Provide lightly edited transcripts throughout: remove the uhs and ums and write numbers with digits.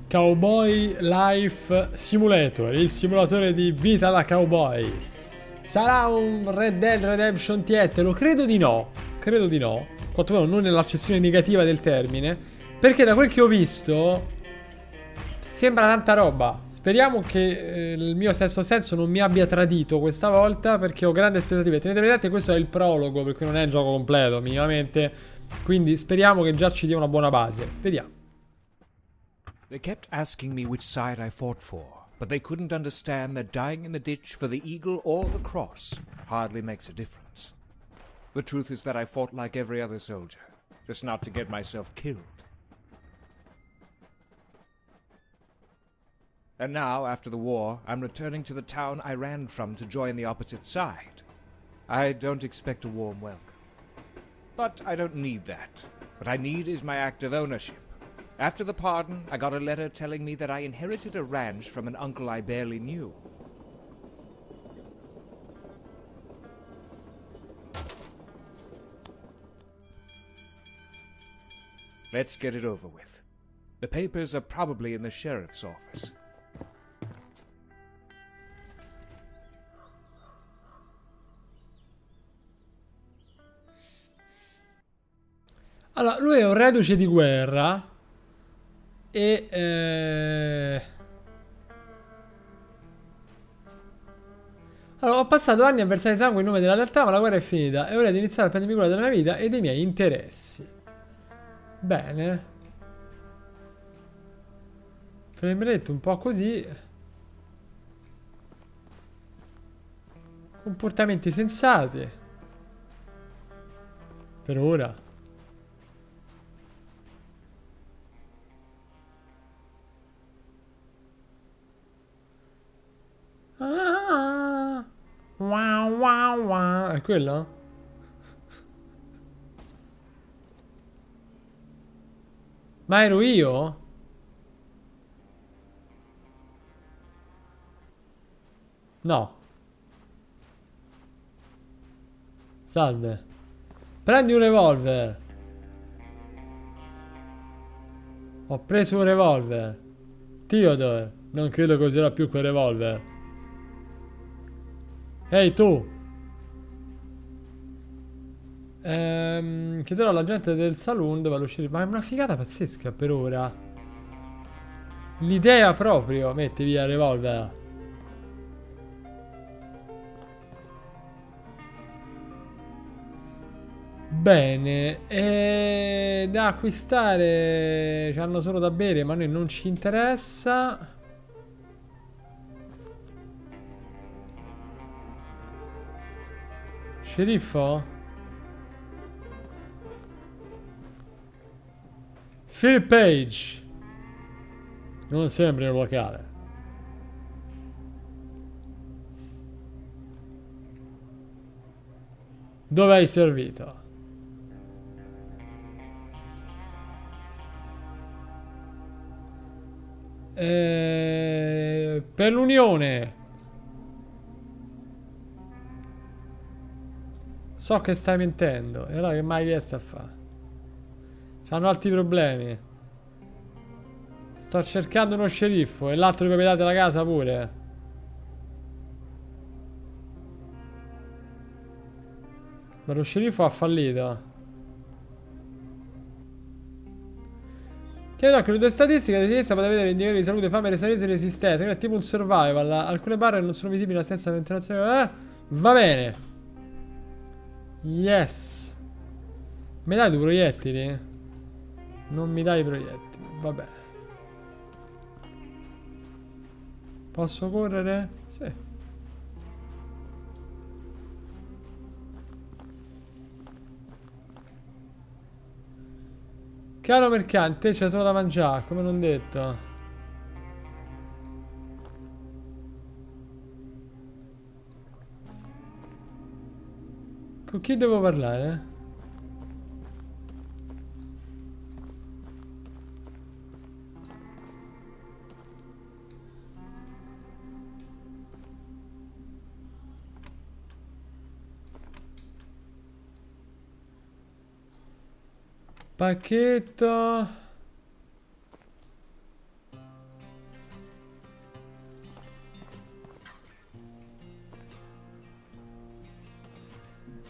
Cowboy Life Simulator, il simulatore di vita da cowboy. Sarà un Red Dead Redemption tietero? Credo di no. Credo di no. Quantomeno non nell'accezione negativa del termine. Perché da quel che ho visto sembra tanta roba. Speriamo che il mio sesto senso non mi abbia tradito questa volta, perché ho grandi aspettative. Tenete presente, questo è il prologo, per cui non è il gioco completo minimamente. Quindi speriamo che già ci dia una buona base. Vediamo. They kept asking me which side I fought for, but they couldn't understand that dying in the ditch for the eagle or the cross hardly makes a difference. The truth is that I fought like every other soldier, just not to get myself killed. And now, after the war, I'm returning to the town I ran from to join the opposite side. I don't expect a warm welcome. But I don't need that. What I need is my act of ownership. After the pardon, I got a letter telling me that I inherited a ranch from an uncle I barely knew. Let's get it over with. The papers are probably in the sheriff's office. Allora, lui è un reduce di guerra. E allora, ho passato anni a versare sangue in nome della lealtà, ma la guerra è finita. È ora di iniziare a prendermi cura della mia vita e dei miei interessi. Bene. Frame rate un po' così. Comportamenti sensati. Per ora. Ah, wow, wow, wow. È quello? Ma ero io? No. Salve. Prendi un revolver. Ho preso un revolver. Theodore, non credo che userà più quel revolver. Ehi tu. Chiederò alla gente del saloon dove uscire. Ma è una figata pazzesca per ora. L'idea proprio. Metti via il revolver. Bene, da acquistare c'hanno solo da bere, ma a noi non ci interessa. Sceriffo? Philip Page. Non sembri un locale. Dove hai servito? Per l'Unione. So che stai mentendo. E allora che mai riesci a fare? C'hanno altri problemi. Sto cercando uno sceriffo. E l'altro proprietario della casa pure. Ma lo sceriffo ha fallito. Chiedo anche le statistiche di sinistra potete vedere indicatori di salute, fame, resilienza e resistenza. È tipo un survival. Alcune barre non sono visibili nella stessa ventilazione. Va bene. Yes. Mi dai due proiettili? Non mi dai i proiettili. Va bene. Posso correre? Sì. Caro mercante, c'è solo da mangiare, come non detto. Con chi devo parlare? Pacchetto.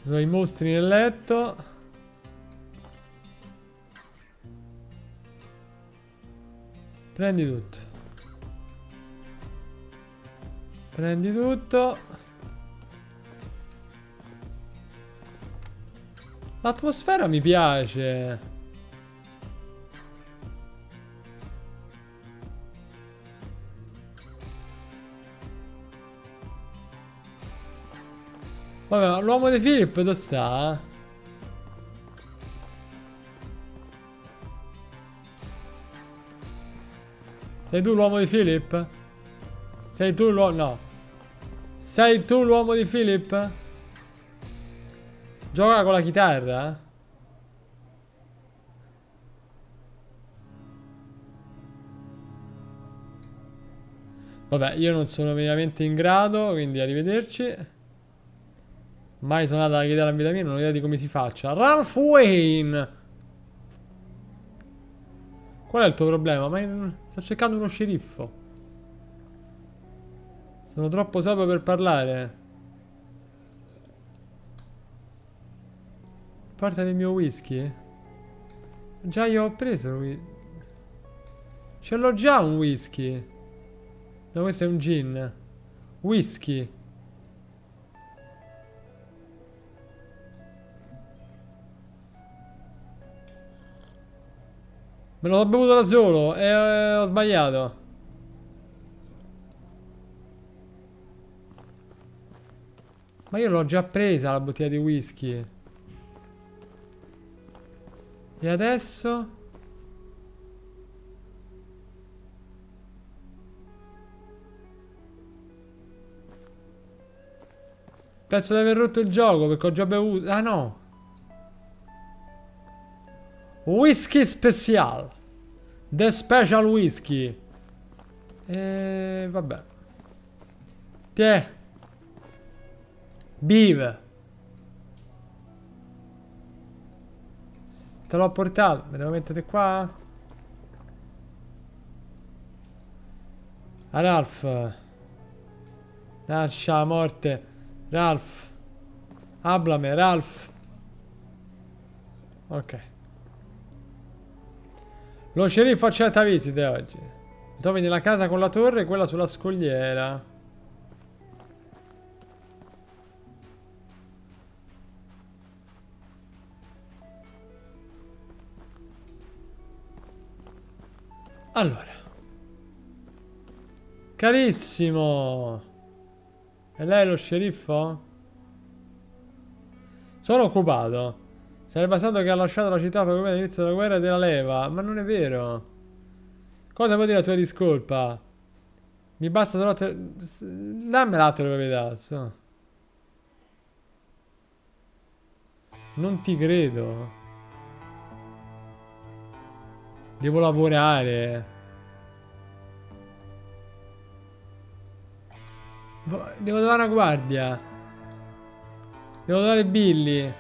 sono i mostri nel letto. Prendi tutto. Prendi tutto. L'atmosfera mi piace. Vabbè, l'uomo di Philip dove sta? Sei tu l'uomo di Philip? Sei tu l'uomo... No. Sei tu l'uomo di Philip? Gioca con la chitarra? Vabbè, io non sono veramente in grado, quindi arrivederci. Mai suonato la chitarra in vita mia, non ho idea di come si faccia. Ralph Wayne! Qual è il tuo problema? Ma sto cercando uno sceriffo. Sono troppo sobrio per parlare. Portami il mio whisky. Già io ho preso il whisky. Ce l'ho già un whisky. No, questo è un gin. Whisky. Me l'ho bevuto da solo e ho sbagliato. Ma io l'ho già presa la bottiglia di whisky. E adesso? Penso di aver rotto il gioco perché ho già bevuto. Ah no. Whisky special. The special whisky. E vabbè. Tiè. Beeve. Te l'ho portato. Me devo mettere qua. A Ralph. Lascia la morte. Ralph. Hablame, Ralph. Ok. Lo sceriffo accetta visite oggi. Trovi nella casa con la torre e quella sulla scogliera. Allora. Carissimo. E lei è lo sceriffo? Sono occupato. Sarebbe bastato che ha lasciato la città per come all'inizio della guerra e della leva. Ma non è vero. Cosa vuoi dire la tua discolpa? Mi basta solo... Dammi l'altro proprietà. So. Non ti credo. Devo lavorare. Devo dare una guardia. Devo dare Billy.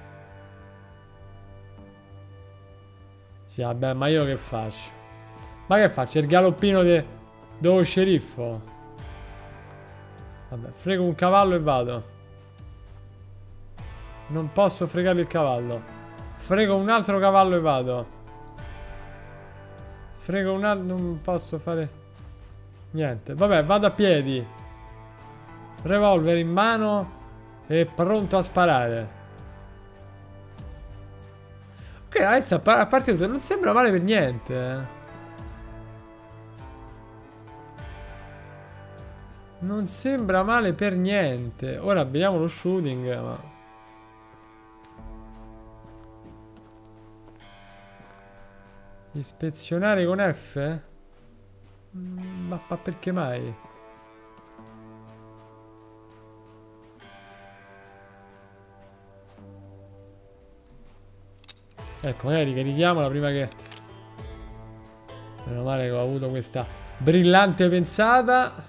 Sì, vabbè, ma io che faccio? Ma che faccio? Il galoppino dello sceriffo? Vabbè, frego un cavallo e vado. Non posso fregare il cavallo. Frego un altro cavallo e vado. Frego un altro... Non posso fare... Niente. Vabbè, vado a piedi. Revolver in mano e pronto a sparare. Ok, adesso a parte tutto, non sembra male per niente. Non sembra male per niente. Ora vediamo lo shooting, ma... Ispezionare con F? Ma perché mai? Ecco, magari ricarichiamola prima che... Meno male che ho avuto questa brillante pensata.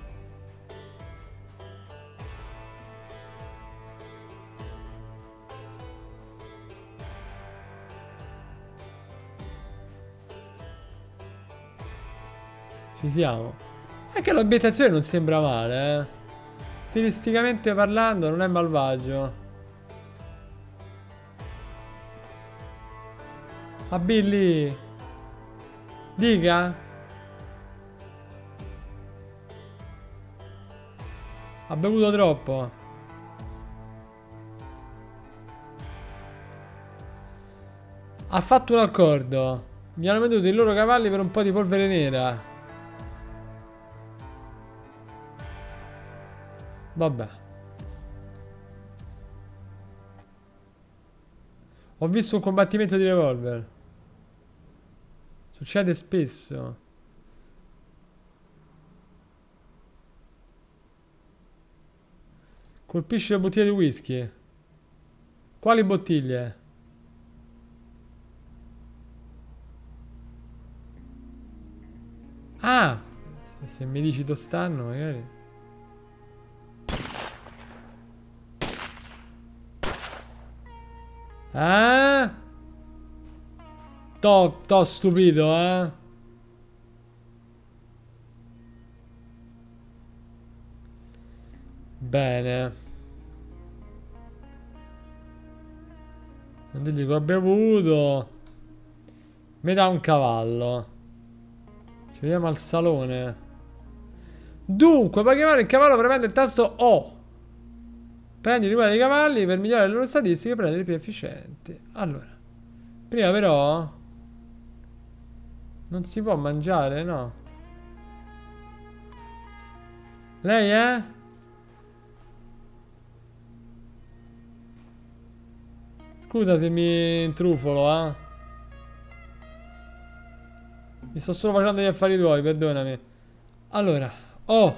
Ci siamo. Anche l'ambientazione non sembra male, eh. Stilisticamente parlando non è malvagio. A Billy. Dica. Ha bevuto troppo. Ha fatto un accordo. Mi hanno venduto i loro cavalli per un po' di polvere nera. Vabbè. Ho visto un combattimento di revolver. Succede spesso. Colpisci le bottiglie di whisky. Quali bottiglie? Ah! Se mi dici dove stanno, magari. Ah! T'ho stupito, eh? Bene. Non digli che ho bevuto. Mi dà un cavallo. Ci vediamo al salone. Dunque, puoi chiamare il cavallo premendo il tasto O. Prendi l'uno dei cavalli per migliorare le loro statistiche e prendere i più efficienti. Allora. Prima però... Non si può mangiare, no? Lei è? Scusa se mi intrufolo, eh? Mi sto solo facendo gli affari tuoi, perdonami. Allora, oh.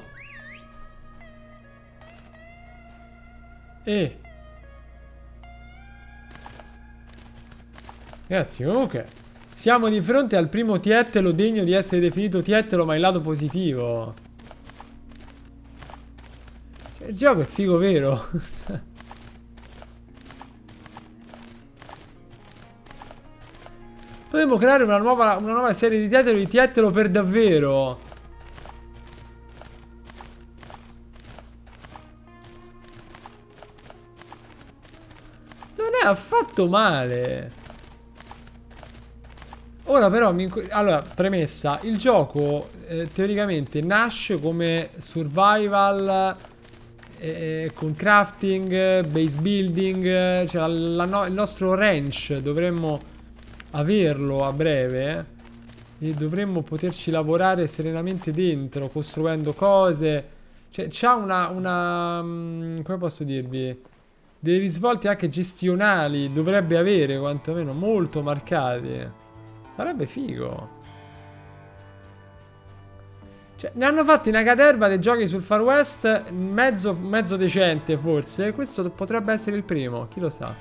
Ragazzi, comunque siamo di fronte al primo tietelo degno di essere definito tietelo, ma in lato positivo. Cioè, il gioco è figo vero. Potremmo creare una nuova serie di tietelo per davvero. Non è affatto male. Ora però, allora, premessa, il gioco teoricamente nasce come survival con crafting, base building, cioè il nostro ranch dovremmo averlo a breve e dovremmo poterci lavorare serenamente dentro, costruendo cose. Cioè c'ha come posso dirvi, dei risvolti anche gestionali, dovrebbe avere quantomeno molto marcati. Sarebbe figo. Cioè, ne hanno fatti una caterva dei giochi sul Far West, mezzo decente forse. Questo potrebbe essere il primo, chi lo sa.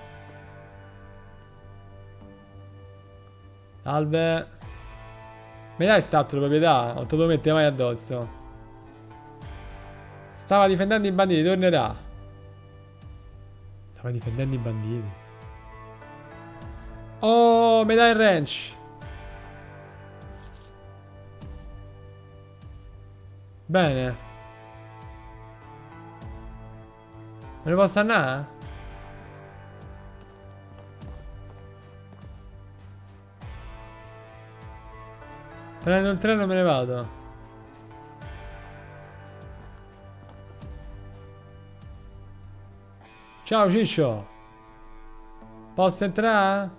Salve. Mi dai statto di proprietà? Non te lo mette mai addosso. Stava difendendo i banditi, tornerà. Stava difendendo i banditi. Oh, mi dai il ranch. Bene. Me ne posso andare? Prendo il treno e me ne vado. Ciao Ciccio. Posso entrare?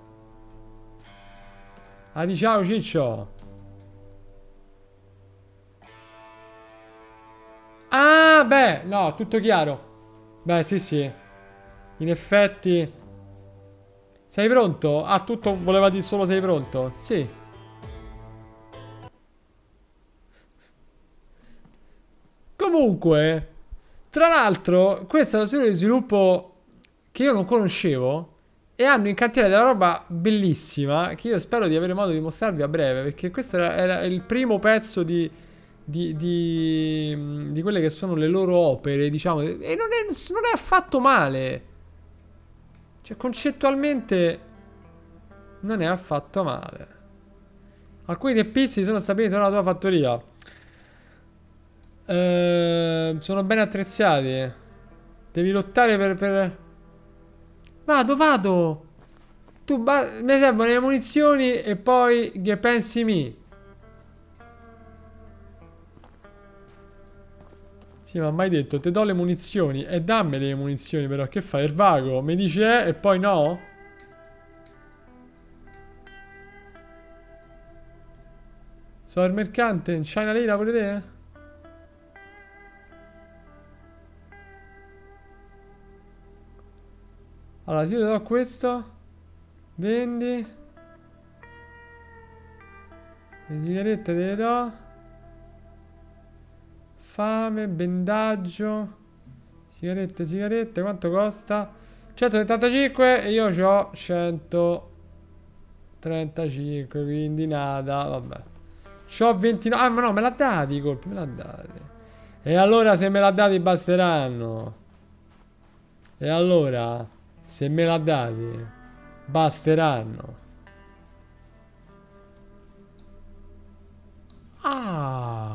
Ah, ciao Ciccio. Ah, beh, no, tutto chiaro. Beh, sì, sì. In effetti. Sei pronto? Ah, tutto voleva dire solo sei pronto? Sì. Comunque, tra l'altro, questa è una serie di sviluppo che io non conoscevo e hanno in cantiere della roba bellissima che io spero di avere modo di mostrarvi a breve, perché questo era il primo pezzo di quelle che sono le loro opere, diciamo, e non è affatto male. Cioè, concettualmente non è affatto male. Alcuni teppisti sono stabiliti nella tua fattoria. Sono ben attrezzati. Devi lottare per... Vado. Mi servono le munizioni e poi che pensi mi. Sì, ma mai detto, te do le munizioni. E dammi le munizioni però, che fai? Il vago, mi dici e poi no? Sono il mercante, in China Lira pure te? Allora, se io ti do questo, vendi. Le sigarette te le do. Fame, bendaggio. Sigarette, quanto costa? 175 e io ho 135, quindi nada, vabbè. C'ho 29, ah ma no, me l'ha dati i colpi, me l'ha dati. E allora se me l'ha dati basteranno. E allora, se me l'ha dati, basteranno. Ah.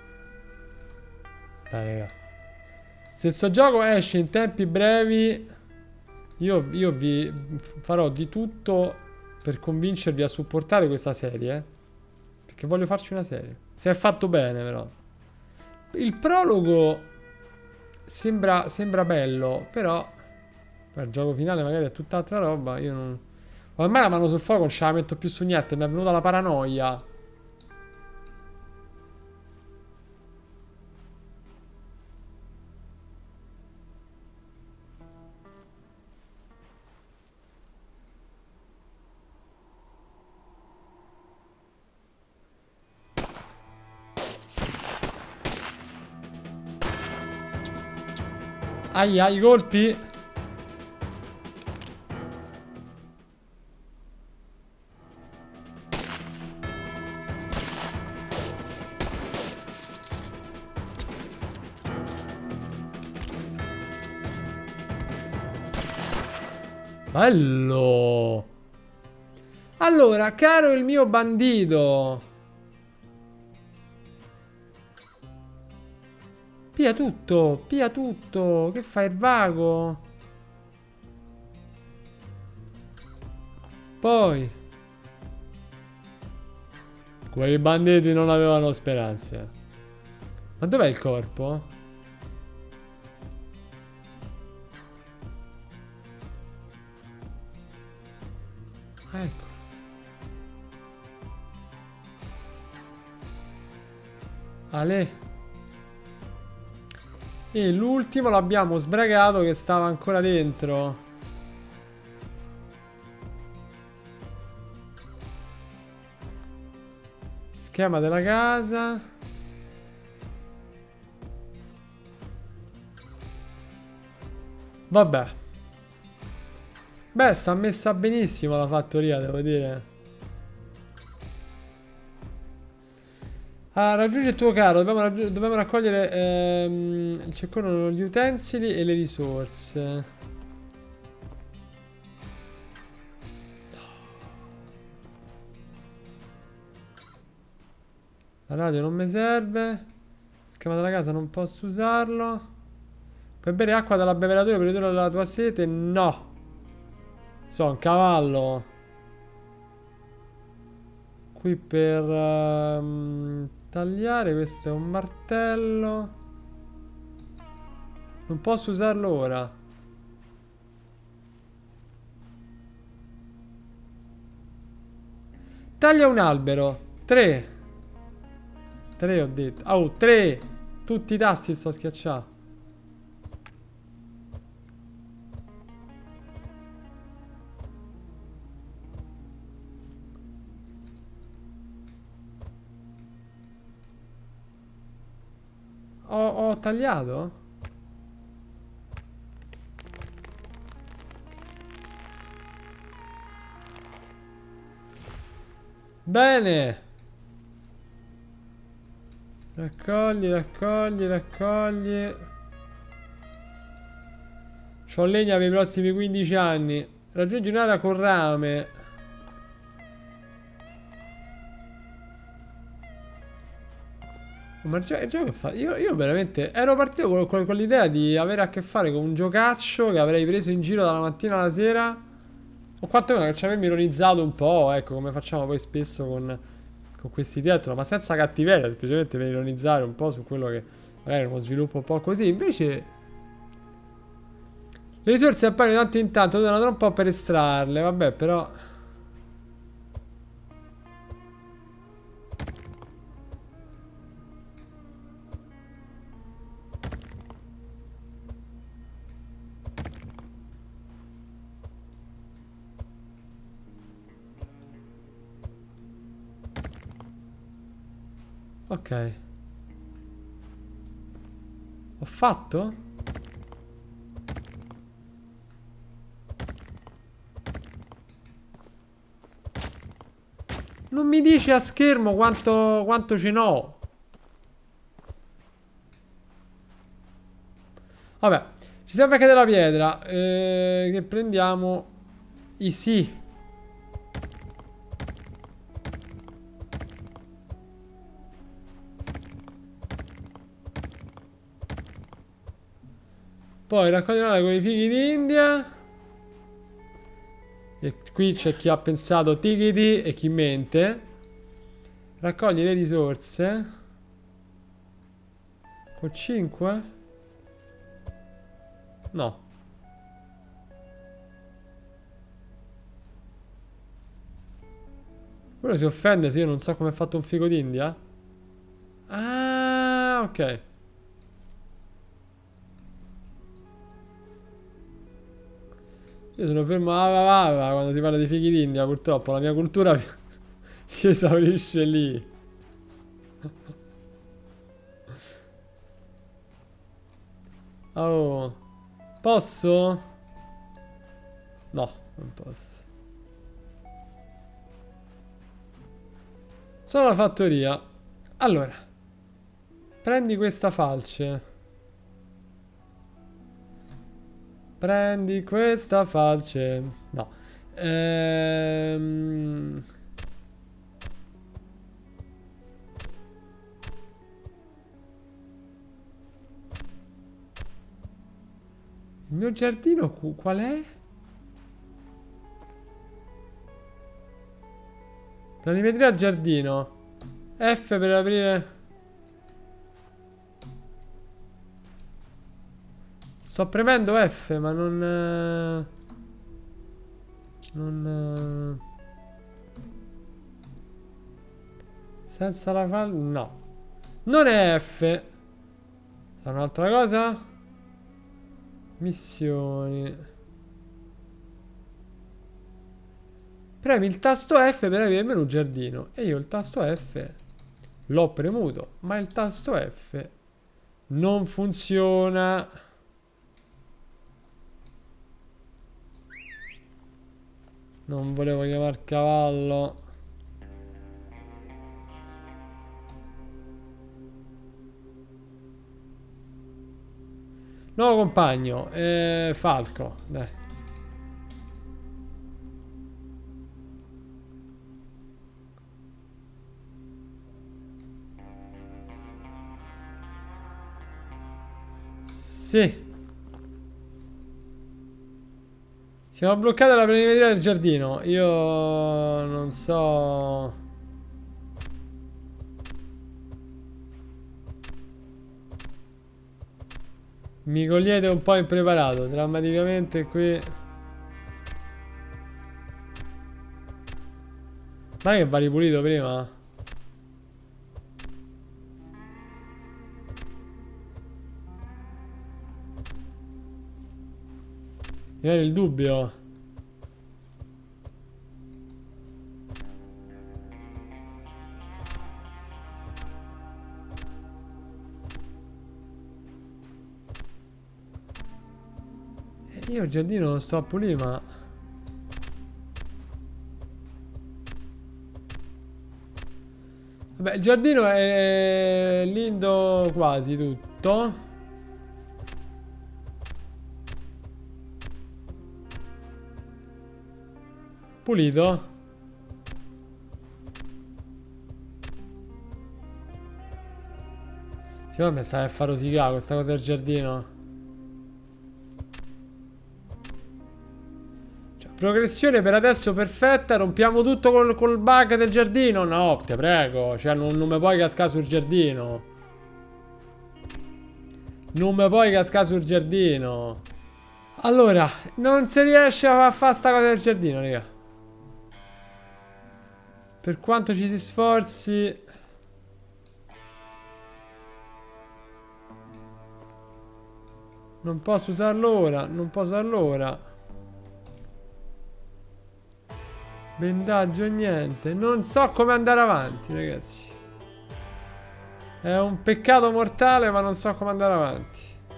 Dai, raga. Se sto gioco esce in tempi brevi, io vi farò di tutto per convincervi a supportare questa serie. Perché voglio farci una serie. Se è fatto bene, però. Il prologo sembra bello, però il gioco finale magari è tutt'altra roba. Io non... Ormai la mano sul fuoco non ce la metto più su niente. Mi è venuta la paranoia. Aia, i colpi. Bello. Allora, caro il mio bandito, pia tutto, pia tutto. Che fai il vago? Poi quei banditi non avevano speranze. Ma dov'è il corpo? Ecco. Ale. E l'ultimo l'abbiamo sbragato che stava ancora dentro. Schema della casa. Vabbè. Beh, sta messa benissimo la fattoria, devo dire. Ah, raggiungi il tuo carro. Dobbiamo raccogliere. Circolano gli utensili e le risorse. La radio non mi serve. Schema della casa non posso usarlo. Puoi bere acqua dalla beveratoria per ridurre la tua sete? No. So, un cavallo. Qui per tagliare. Questo è un martello. Non posso usarlo ora. Taglia un albero. 3. 3 ho detto. Oh, 3. Tutti i tasti sto a schiacciare. Ho tagliato? Bene. Raccogli, raccogli, raccogli. C'ho legna per i prossimi 15 anni. Raggiungi un'area con rame. Ma il gioco che fa? Io veramente ero partito con l'idea di avere a che fare con un giocaccio che avrei preso in giro dalla mattina alla sera. O quantomeno che ci avevamo ironizzato un po', ecco, come facciamo poi spesso con questi dietro, ma senza cattiveria, semplicemente per ironizzare un po' su quello che magari è uno sviluppo un po' così. Invece le risorse appaiono di tanto in tanto, durano un po' per estrarle, vabbè, però... Ok. Ho fatto? Non mi dice a schermo quanto ce n'ho. Vabbè, ci serve anche della pietra. Che prendiamo i sì. Poi raccogliere con i fighi d'India. E qui c'è chi ha pensato tigiti e chi mente. Raccogli le risorse. Con 5? No. Quello si offende se io non so come è fatto un figo d'India? Ah, ok. Io sono fermo quando si parla di fighi d'India, purtroppo la mia cultura si esaurisce lì. Oh, posso? No, non posso. Sono alla fattoria. Allora, prendi questa falce. Prendi questa falce. No. Il mio giardino qual è? Planimetria giardino. F per aprire. Sto premendo F, ma non... Senza la falce... No. Non è F. Sarà un'altra cosa? Missioni. Premi il tasto F per aprire il menu giardino. E io il tasto F l'ho premuto, ma il tasto F non funziona. Non volevo chiamare cavallo. Nuovo compagno. Falco. Dai. Sì. Siamo bloccati alla planimetria del giardino. Io non so... Mi cogliete un po' impreparato. Drammaticamente qui... Ma che va ripulito prima? Mi viene il dubbio. Io il giardino lo sto a pulire, ma... Vabbè, il giardino è lindo quasi tutto. Pulito. Sì, ma mi sta a fare rosicare questa cosa del giardino. Cioè, Progressione per adesso perfetta. Rompiamo tutto col bug del giardino. No, ti prego. Cioè non mi puoi cascare sul giardino. Non mi puoi cascare sul giardino. Allora, non si riesce a fare sta cosa del giardino, raga. Per quanto ci si sforzi. Non posso usarlo ora. Non posso usarlo ora. Bendaggio, niente. Non so come andare avanti, ragazzi. È un peccato mortale, ma non so come andare avanti.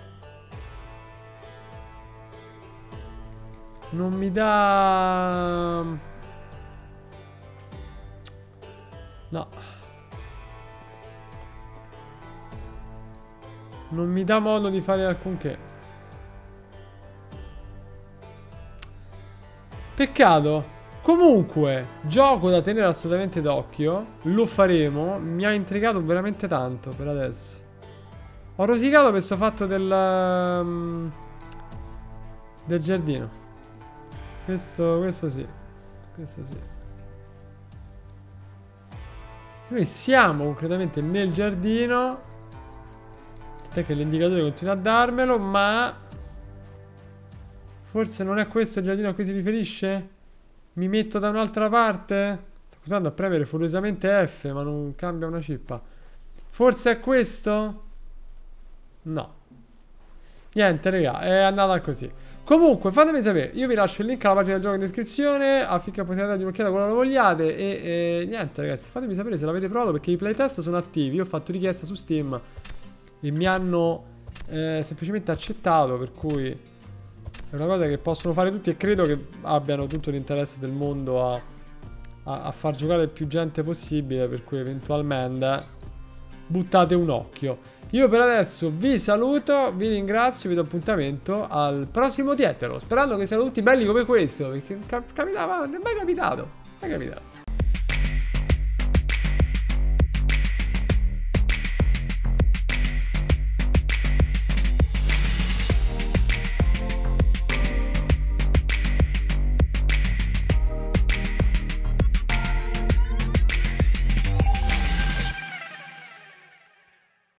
Non mi dà... No. Non mi dà modo di fare alcunché. Peccato. Comunque, gioco da tenere assolutamente d'occhio. Lo faremo. Mi ha intrigato veramente tanto per adesso. Ho rosicato questo fatto del giardino. Questo sì. Questo sì. Noi siamo concretamente nel giardino. Te che l'indicatore continua a darmelo, ma forse non è questo il giardino a cui si riferisce? Mi metto da un'altra parte? Sto continuando a premere furiosamente F, ma non cambia una cippa. Forse è questo? No. Niente, raga, è andata così. Comunque, fatemi sapere. Io vi lascio il link alla pagina del gioco in descrizione, affinché possiate dare un'occhiata quando lo vogliate. E niente, ragazzi, fatemi sapere se l'avete provato, perché i playtest sono attivi. Io ho fatto richiesta su Steam e mi hanno semplicemente accettato, per cui è una cosa che possono fare tutti e credo che abbiano tutto l'interesse del mondo a far giocare più gente possibile, per cui eventualmente buttate un occhio. Io per adesso vi saluto, vi ringrazio, vi do appuntamento al prossimo Tietero, sperando che siano tutti belli come questo, perché capitava, non è mai capitato,